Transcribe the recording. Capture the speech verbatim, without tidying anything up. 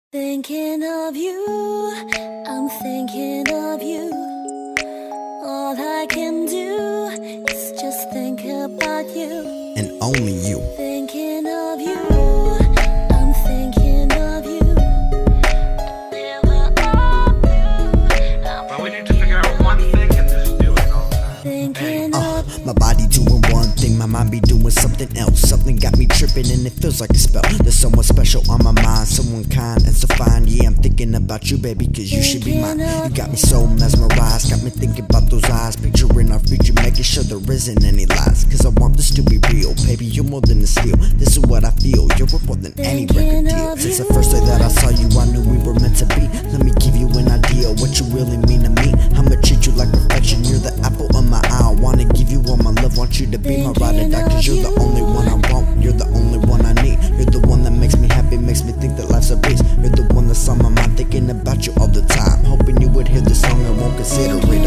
Thinking of you, I'm thinking of you. All I can do is just think about you, and only you. Thinking of you, I'm thinking of you. Never of you. But we need to figure out one thing and just do it all the time. Thinking Uh, of my body doing one thing, my mind be doing something else. Something got me tripping and it feels like a spell. There's someone special on my mind, someone kind and so fine. Yeah, I'm thinking about you, baby, cause you should be mine. You got me so mesmerized, got me thinking about those eyes, picturing our future, making sure there isn't any lies. Cause I want this to be real, baby, you're more than a steal. This is what I feel, you're worth more than any record deal. Since the first day that I saw you, I knew we were meant to be. Let me give you an idea what you really mean to me. I'ma treat you like perfection, you're the apple of my eye. I wanna give you all my love, want you to be my ride or die. Cause you're the only one I want, you're the only one I need. You're the one that makes me happy, makes me think that life's a breeze. You're the one that's on my mind, thinking about you all the time. Hoping you would hear this song and won't consider it